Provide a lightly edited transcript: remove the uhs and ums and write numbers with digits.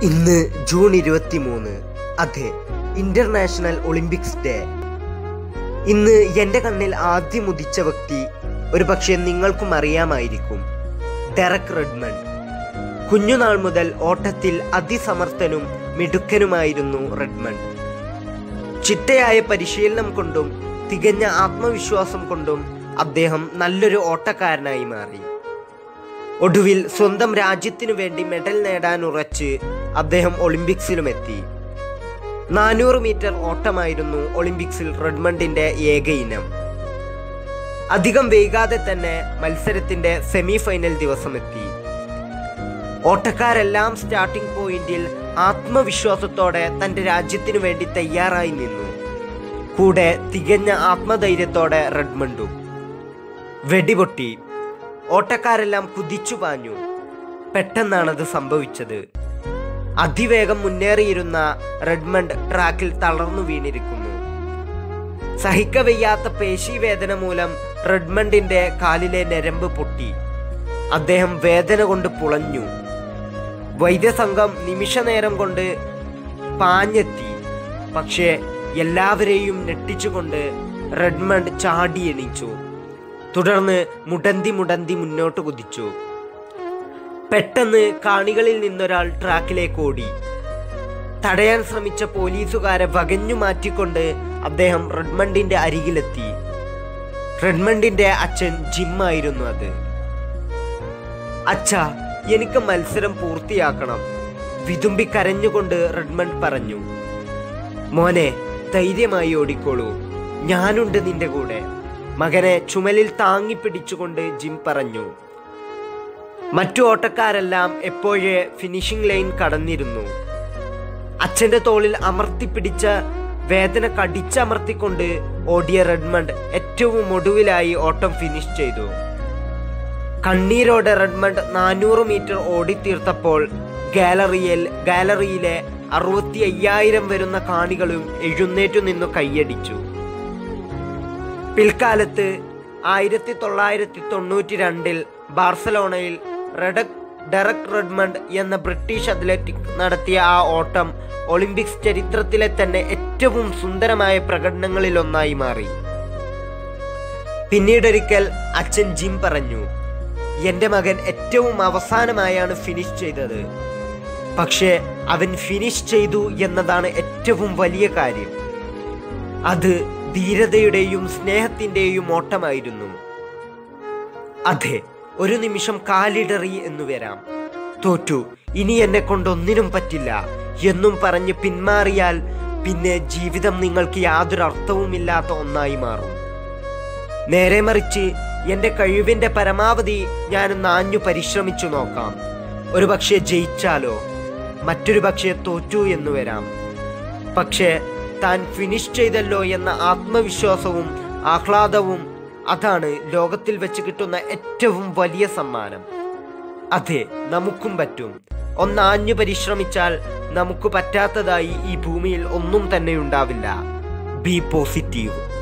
ഇന്ന് ജൂൺ 23, അതെ, international Olympics day. ഇന്ന് എൻ്റെ കണ്ണിൽ ആദ്യം ഉദിച്ച വ്യക്തി ഒരുപക്ഷെ നിങ്ങൾക്കും അറിയാമായിരിക്കും, ഡെറക് റെഡ്മണ്ട്. കുഞ്ഞുനാൾ മുതൽ ഓട്ടത്തിൽ അതിസമർത്ഥനും മിടുക്കനുമായിരുന്നു റെഡ്മണ്ട്. ചിട്ടയായ പരിശീലനം കൊണ്ടും തികഞ്ഞ ആത്മവിശ്വാസം കൊണ്ടും അദ്ദേഹം നല്ലൊരു ഓട്ടക്കാരനായി മാറി. ഒടുവിൽ സ്വന്തം രാജ്യത്തിനു വേണ്ടി മെഡൽ നേടാൻ ഉറച്ച് അദ്ദേഹം ഒളിമ്പിക്സിലുമെത്തി. 400 മീറ്റർ ഓട്ടമായിരുന്നു ഒളിമ്പിക്സിൽ റെഡ്മണ്ടിന്റെ ഏക ഇനം. അധികം വൈകാതെ തന്നെ മത്സരത്തിന്റെ സെമി ഫൈനൽ ദിവസമെത്തി. ഓട്ടക്കാരെല്ലാം സ്റ്റാർട്ടിംഗ് പോയിന്റിൽ ആത്മവിശ്വാസത്തോടെ തന്റെ രാജ്യത്തിനു വേണ്ടി തയ്യാറായി നിന്നു. കൂടെ തികഞ്ഞ ആത്മധൈര്യത്തോടെ റെഡ്മണ്ടും. വെടിപൊട്ടി. ഓട്ടക്കാരെല്ലാം കുതിച്ചു പാഞ്ഞു. പെട്ടെന്നാണത് സംഭവിച്ചത്. അതിവേഗം മുന്നേറിയിരുന്ന റെഡ്മണ്ട് ട്രാക്കിൽ തളർന്നു വീണിരിക്കുന്നു. സഹിക്കവയ്യാത്ത പേശീവേദന മൂലം റെഡ്മണ്ടിന്റെ കാലിലെ ഞരമ്പ് പൊട്ടി. അദ്ദേഹം വേദന കൊണ്ട് പുളഞ്ഞു. വൈദ്യസംഘം നിമിഷനേരം കൊണ്ട് പാഞ്ഞെത്തി. പക്ഷേ എല്ലാവരെയും ഞെട്ടിച്ചുകൊണ്ട് റെഡ്മണ്ട് ചാടി എണീച്ചു. തുടർന്ന് മുടന്തി മുന്നോട്ട് കുതിച്ചു. പെട്ടെന്ന് കാണികളിൽ നിന്നൊരാൾ ട്രാക്കിലേക്ക് ഓടി. തടയാൻ ശ്രമിച്ച പോലീസുകാരെ വകഞ്ഞു മാറ്റിക്കൊണ്ട് അദ്ദേഹം റെഡ്മണ്ടിന്റെ അരികിലെത്തി. റെഡ്മണ്ടിന്റെ അച്ഛൻ ജിം ആയിരുന്നു അത്. "അച്ഛാ, എനിക്ക് മത്സരം പൂർത്തിയാക്കണം," വിതുമ്പി കരഞ്ഞുകൊണ്ട് റെഡ്മണ്ട് പറഞ്ഞു. "മോനെ, ധൈര്യമായി ഓടിക്കോളൂ, ഞാനുണ്ട് നിന്റെ കൂടെ," മകനെ ചുമലിൽ താങ്ങിപ്പിടിച്ചുകൊണ്ട് ജിം പറഞ്ഞു. മറ്റു ഓട്ടക്കാരെല്ലാം എപ്പോഴേ ഫിനിഷിംഗ് ലൈൻ കടന്നിരുന്നു. അച്ഛന്റെ തോളിൽ അമർത്തിപ്പിടിച്ച വേദന കടിച്ചമർത്തിക്കൊണ്ട് ഓടിയ റെഡ്മണ്ട് ഏറ്റവും ഒടുവിലായി ഓട്ടം ഫിനിഷ് ചെയ്തു. കണ്ണീരോടെ റെഡ്മണ്ട് 400 മീറ്റർ ഓടിത്തീർത്തപ്പോൾ ഗാലറിയിലെ 65,000 വരുന്ന കാണികളും എഴുന്നേറ്റു നിന്നു കൈയടിച്ചു. പിൽക്കാലത്ത് 1992 ബാർസലോണയിൽ ഡെറക് റെഡ്മണ്ട് എന്ന ബ്രിട്ടീഷ് അത്ലറ്റിക് നടത്തിയ ആ ഓട്ടം ഒളിമ്പിക്സ് ചരിത്രത്തിലെ തന്നെ ഏറ്റവും സുന്ദരമായ പ്രകടനങ്ങളിലൊന്നായി മാറി. പിന്നീടൊരിക്കൽ അച്ഛൻ ജിം പറഞ്ഞു, "എൻ്റെ മകൻ ഏറ്റവും അവസാനമായാണ് ഫിനിഷ് ചെയ്തത്. പക്ഷേ അവൻ ഫിനിഷ് ചെയ്തു എന്നതാണ് ഏറ്റവും വലിയ കാര്യം. അത് ധീരതയുടെയും സ്നേഹത്തിന്റെയും ഓട്ടമായിരുന്നു. അതെ, ഒരു നിമിഷം കാലിടറി എന്നു വരാം. തോറ്റു, ഇനി എന്നെ കൊണ്ടൊന്നിനും പറ്റില്ല എന്നും പറഞ്ഞ് പിന്മാറിയാൽ പിന്നെ ജീവിതം നിങ്ങൾക്ക് യാതൊരു അർത്ഥവുമില്ലാത്ത ഒന്നായി മാറും. നേരെ മറിച്ച് എൻ്റെ കഴിവിൻ്റെ പരമാവധി ഞാനൊന്ന് ആഞ്ഞു പരിശ്രമിച്ചു നോക്കാം. ഒരു പക്ഷേ ജയിച്ചാലോ, മറ്റൊരു പക്ഷേ തോറ്റു എന്നു വരാം. പക്ഷേ താൻ ഫിനിഷ് ചെയ്തല്ലോ എന്ന ആത്മവിശ്വാസവും ആഹ്ലാദവും, അതാണ് ലോകത്തിൽ വെച്ച് കിട്ടുന്ന ഏറ്റവും വലിയ സമ്മാനം. അതെ, നമുക്കും പറ്റും. ഒന്നാഞ്ഞു പരിശ്രമിച്ചാൽ നമുക്ക് പറ്റാത്തതായി ഈ ഭൂമിയിൽ ഒന്നും തന്നെ ഉണ്ടാവില്ല. B positive."